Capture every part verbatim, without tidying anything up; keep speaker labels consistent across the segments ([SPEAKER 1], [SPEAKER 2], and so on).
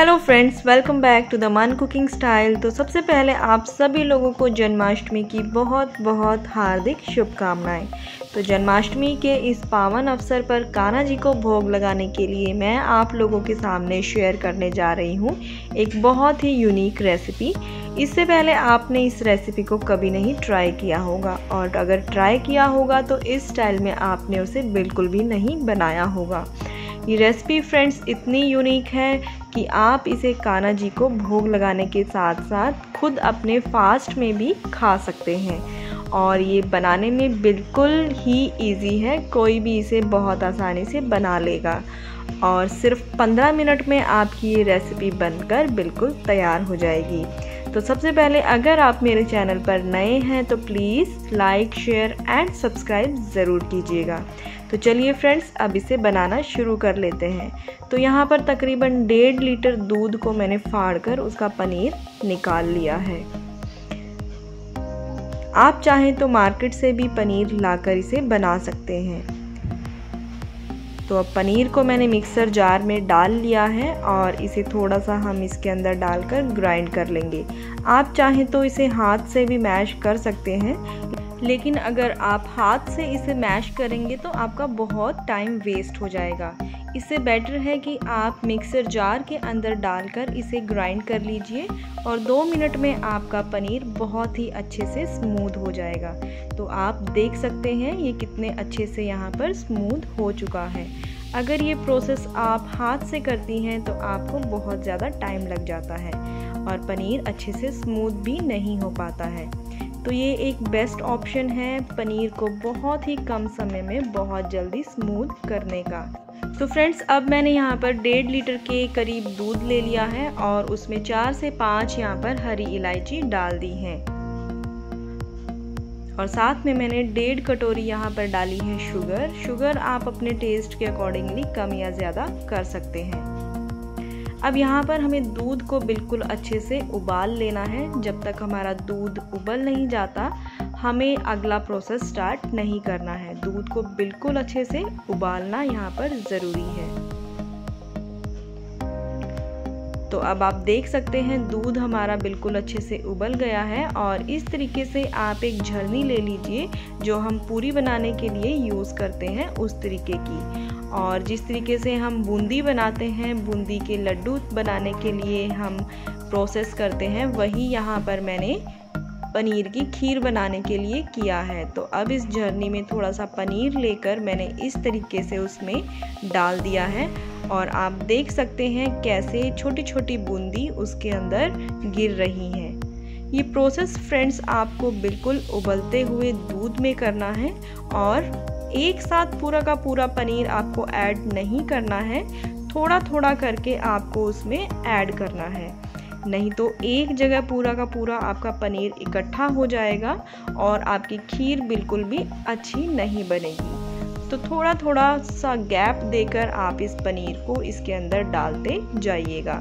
[SPEAKER 1] Hello friends, welcome back to the मन cooking style. तो सबसे पहले आप सभी लोगों को जन्माष्टमी की बहुत बहुत हार्दिक शुभकामनाएं। तो जन्माष्टमी के इस पावन अवसर पर कान्हा जी को भोग लगाने के लिए मैं आप लोगों के सामने शेयर करने जा रही हूँ एक बहुत ही यूनिक रेसिपी। इससे पहले आपने इस रेसिपी को कभी नहीं ट्राई किया होगा, और अगर ट्राई किया होगा तो इस स्टाइल में आपने उसे बिल्कुल भी नहीं बनाया होगा। ये रेसिपी फ्रेंड्स इतनी यूनिक है कि आप इसे कान्हा जी को भोग लगाने के साथ साथ खुद अपने फास्ट में भी खा सकते हैं। और ये बनाने में बिल्कुल ही इजी है, कोई भी इसे बहुत आसानी से बना लेगा और सिर्फ पंद्रह मिनट में आपकी ये रेसिपी बनकर बिल्कुल तैयार हो जाएगी। तो सबसे पहले अगर आप मेरे चैनल पर नए हैं तो please like, share and subscribe ज़रूर कीजिएगा। तो चलिए फ्रेंड्स, अब इसे बनाना शुरू कर लेते हैं। तो यहाँ पर तकरीबन डेढ़ लीटर दूध को मैंने फाड़ कर उसका पनीर निकाल लिया है। आप चाहें तो मार्केट से भी पनीर लाकर इसे बना सकते हैं। तो अब पनीर को मैंने मिक्सर जार में डाल लिया है और इसे थोड़ा सा हम इसके अंदर डालकर ग्राइंड कर लेंगे। आप चाहें तो इसे हाथ से भी मैश कर सकते हैं, लेकिन अगर आप हाथ से इसे मैश करेंगे तो आपका बहुत टाइम वेस्ट हो जाएगा। इससे बेटर है कि आप मिक्सर जार के अंदर डालकर इसे ग्राइंड कर लीजिए और दो मिनट में आपका पनीर बहुत ही अच्छे से स्मूथ हो जाएगा। तो आप देख सकते हैं ये कितने अच्छे से यहाँ पर स्मूथ हो चुका है। अगर ये प्रोसेस आप हाथ से करती हैं तो आपको बहुत ज़्यादा टाइम लग जाता है और पनीर अच्छे से स्मूथ भी नहीं हो पाता है। तो ये एक बेस्ट ऑप्शन है पनीर को बहुत ही कम समय में बहुत जल्दी स्मूथ करने का। तो फ्रेंड्स, अब मैंने यहाँ पर डेढ़ लीटर के करीब दूध ले लिया है और उसमें चार से पाँच यहाँ पर हरी इलायची डाल दी है और साथ में मैंने डेढ़ कटोरी यहाँ पर डाली है शुगर। शुगर आप अपने टेस्ट के अकॉर्डिंगली कम या ज़्यादा कर सकते हैं। अब यहाँ पर हमें दूध को बिल्कुल अच्छे से उबाल लेना है। जब तक हमारा दूध उबल नहीं जाता हमें अगला प्रोसेस स्टार्ट नहीं करना है। दूध को बिल्कुल अच्छे से उबालना यहाँ पर ज़रूरी है। तो अब आप देख सकते हैं दूध हमारा बिल्कुल अच्छे से उबल गया है और इस तरीके से आप एक झरनी ले लीजिए जो हम पूरी बनाने के लिए यूज़ करते हैं उस तरीके की। और जिस तरीके से हम बूंदी बनाते हैं, बूंदी के लड्डू बनाने के लिए हम प्रोसेस करते हैं, वही यहाँ पर मैंने पनीर की खीर बनाने के लिए किया है। तो अब इस झरनी में थोड़ा सा पनीर लेकर मैंने इस तरीके से उसमें डाल दिया है और आप देख सकते हैं कैसे छोटी छोटी बूंदी उसके अंदर गिर रही हैं। ये प्रोसेस फ्रेंड्स आपको बिल्कुल उबलते हुए दूध में करना है और एक साथ पूरा का पूरा पनीर आपको ऐड नहीं करना है, थोड़ा थोड़ा करके आपको उसमें ऐड करना है। नहीं तो एक जगह पूरा का पूरा आपका पनीर इकट्ठा हो जाएगा और आपकी खीर बिल्कुल भी अच्छी नहीं बनेगी। तो थोड़ा थोड़ा सा गैप देकर आप इस पनीर को इसके अंदर डालते जाइएगा,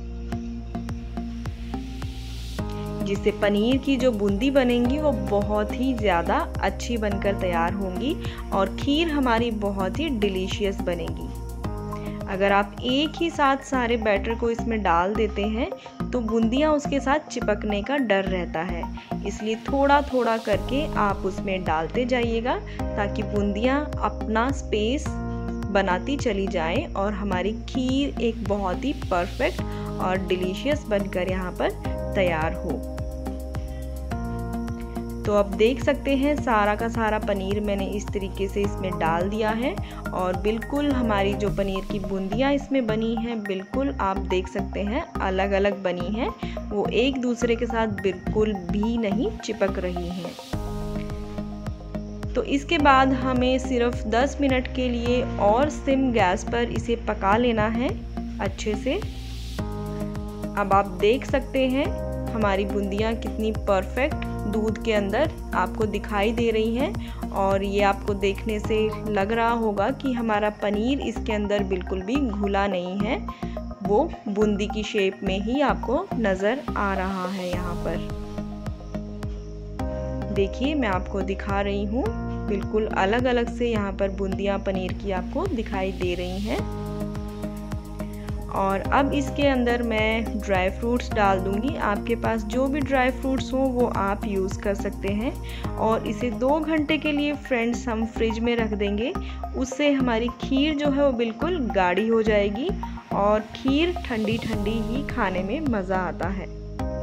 [SPEAKER 1] जिससे पनीर की जो बूंदी बनेंगी वो बहुत ही ज़्यादा अच्छी बनकर तैयार होंगी और खीर हमारी बहुत ही डिलीशियस बनेगी। अगर आप एक ही साथ सारे बैटर को इसमें डाल देते हैं तो बूंदियाँ उसके साथ चिपकने का डर रहता है, इसलिए थोड़ा थोड़ा करके आप उसमें डालते जाइएगा ताकि बूंदियाँ अपना स्पेस बनाती चली जाएं और हमारी खीर एक बहुत ही परफेक्ट और डिलीशियस बनकर यहाँ पर तैयार हो। तो अब देख सकते हैं सारा का सारा पनीर मैंने इस तरीके से इसमें डाल दिया है और बिल्कुल हमारी जो पनीर की बूंदियाँ इसमें बनी हैं बिल्कुल आप देख सकते हैं अलग अलग बनी हैं, वो एक दूसरे के साथ बिल्कुल भी नहीं चिपक रही हैं। तो इसके बाद हमें सिर्फ दस मिनट के लिए और सिम गैस पर इसे पका लेना है अच्छे से। अब आप देख सकते हैं हमारी बूंदियाँ कितनी परफेक्ट दूध के अंदर आपको दिखाई दे रही हैं और ये आपको देखने से लग रहा होगा कि हमारा पनीर इसके अंदर बिल्कुल भी घुला नहीं है, वो बूंदी की शेप में ही आपको नज़र आ रहा है। यहाँ पर देखिए मैं आपको दिखा रही हूँ, बिल्कुल अलग अलग से यहाँ पर बूंदियाँ पनीर की आपको दिखाई दे रही हैं। और अब इसके अंदर मैं ड्राई फ्रूट्स डाल दूंगी। आपके पास जो भी ड्राई फ्रूट्स हो वो आप यूज़ कर सकते हैं। और इसे दो घंटे के लिए फ्रेंड्स हम फ्रिज में रख देंगे। उससे हमारी खीर जो है वो बिल्कुल गाढ़ी हो जाएगी और खीर ठंडी ठंडी ही खाने में मज़ा आता है।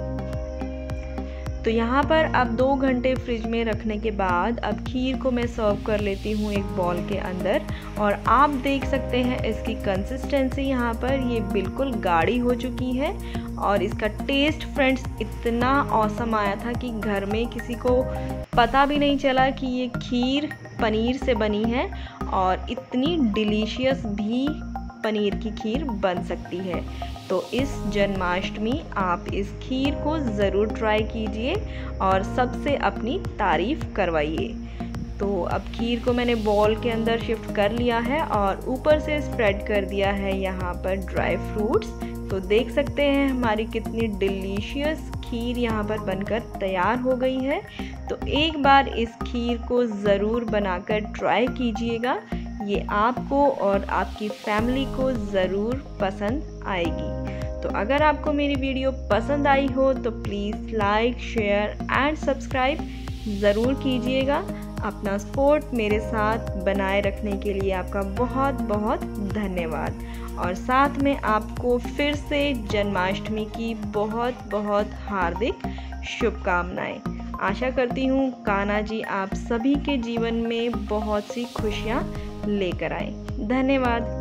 [SPEAKER 1] तो यहाँ पर अब दो घंटे फ्रिज में रखने के बाद अब खीर को मैं सर्व कर लेती हूँ एक बॉल के अंदर। और आप देख सकते हैं इसकी कंसिस्टेंसी यहाँ पर ये बिल्कुल गाढ़ी हो चुकी है। और इसका टेस्ट फ्रेंड्स इतना औसम आया था कि घर में किसी को पता भी नहीं चला कि ये खीर पनीर से बनी है और इतनी डिलीशियस भी पनीर की खीर बन सकती है। तो इस जन्माष्टमी आप इस खीर को ज़रूर ट्राई कीजिए और सबसे अपनी तारीफ़ करवाइए। तो अब खीर को मैंने बॉल के अंदर शिफ्ट कर लिया है और ऊपर से स्प्रेड कर दिया है यहाँ पर ड्राई फ्रूट्स। तो देख सकते हैं हमारी कितनी डिलीशियस खीर यहाँ पर बनकर तैयार हो गई है। तो एक बार इस खीर को ज़रूर बनाकर ट्राई कीजिएगा, ये आपको और आपकी फैमिली को ज़रूर पसंद आएगी। तो अगर आपको मेरी वीडियो पसंद आई हो तो please like, share and subscribe ज़रूर कीजिएगा। अपना सपोर्ट मेरे साथ बनाए रखने के लिए आपका बहुत बहुत धन्यवाद। और साथ में आपको फिर से जन्माष्टमी की बहुत बहुत हार्दिक शुभकामनाएं। आशा करती हूँ कान्हा जी आप सभी के जीवन में बहुत सी खुशियाँ लेकर आए। धन्यवाद।